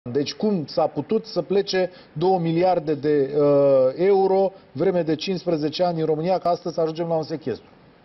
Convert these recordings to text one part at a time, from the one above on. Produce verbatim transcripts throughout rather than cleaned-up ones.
Deci cum s-a putut să plece două miliarde de uh, euro vreme de cincisprezece ani în România, ca astăzi să ajungem la un sechestru?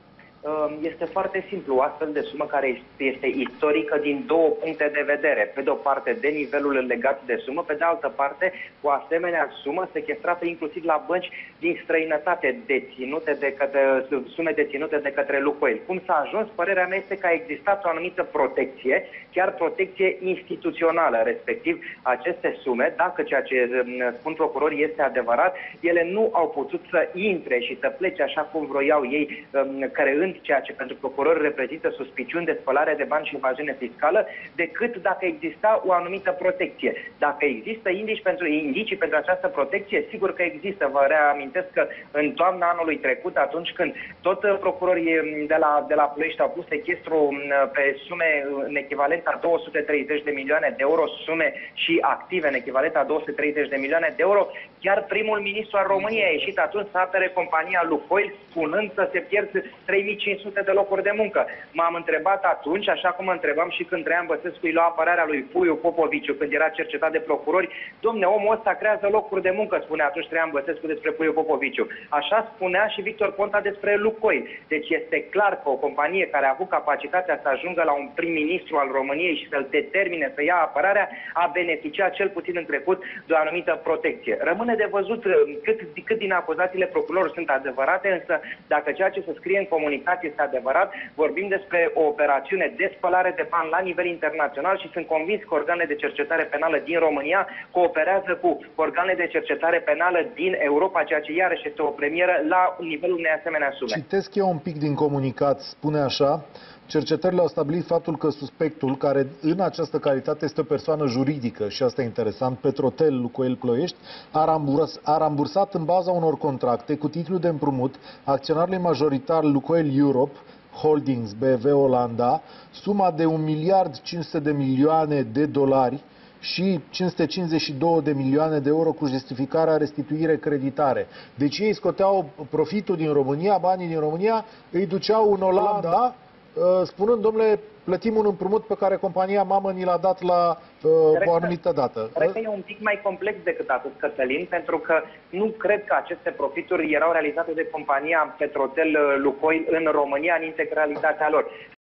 Este foarte simplu, o astfel de sumă care este istorică din două puncte de vedere. Pe de o parte, de nivelul legat de sumă, pe de altă parte, o asemenea sumă sechestrată inclusiv la bănci din străinătate, deținute de către, sume deținute de către Lukoil. Cum s-a ajuns? Părerea mea este că a existat o anumită protecție, chiar protecție instituțională, respectiv aceste sume, dacă ceea ce spun procurorii este adevărat, ele nu au putut să intre și să plece așa cum vroiau ei, creând ceea ce pentru procurori reprezintă suspiciuni de spălare de bani și evaziune fiscală, decât dacă exista o anumită protecție. Dacă există indicii pentru, indicii pentru această protecție, sigur că există. Vă reamintesc că în toamna anului trecut, atunci când tot procurorii de la, de la Ploiești au pus sechestru pe sume în echivalent a două sute treizeci de milioane de euro, sume și active în echivalent a două sute treizeci de milioane de euro, chiar primul ministru al României a ieșit atunci să apere compania Lukoil, spunând să se pierd trei mii cinci sute de locuri de muncă. M-am întrebat atunci, așa cum mă întrebam și când Traian Băsescu îi lua apărarea lui Puiu Popoviciu, când era cercetat de procurori, domne, omul ăsta creează locuri de muncă, spunea atunci Traian Băsescu despre Puiu Popoviciu. Așa spunea și Victor Ponta despre Lukoil. Deci este clar că o companie care a avut capacitatea să ajungă la un prim-ministru al României și să-l determine să ia apărarea, a beneficiat cel puțin în trecut de o anumită protecție. Rămâne de văzut cât, cât din acuzațiile procurorilor sunt adevărate, însă dacă ceea ce se scrie în comunicație este adevărat, vorbim despre o operațiune de spălare de bani la nivel internațional și sunt convins că organele de cercetare penală din România cooperează cu organele de cercetare penală din Europa, ceea ce iarăși este o premieră la nivelul unei asemenea sume. Citesc eu un pic din comunicat, spune așa: cercetările au stabilit faptul că suspectul, care în această calitate este o persoană juridică, și asta e interesant, Petrotel Lukoil Ploiești, a, ramburs, a rambursat în baza unor contracte cu titlu de împrumut acționarului majoritar Lukoil Europe Holdings B V Olanda suma de un miliard cinci sute de milioane de dolari și cinci sute cincizeci și două de milioane de euro cu justificarea restituire creditare. Deci ei scoteau profitul din România, banii din România, îi duceau în Olanda, spunând, domnule, plătim un împrumut pe care compania mamă ni l-a dat la uh, o anumită dată. Cred că e un pic mai complex decât atât, Cătălin, pentru că nu cred că aceste profituri erau realizate de compania Petrotel Lukoil în România în integralitatea lor.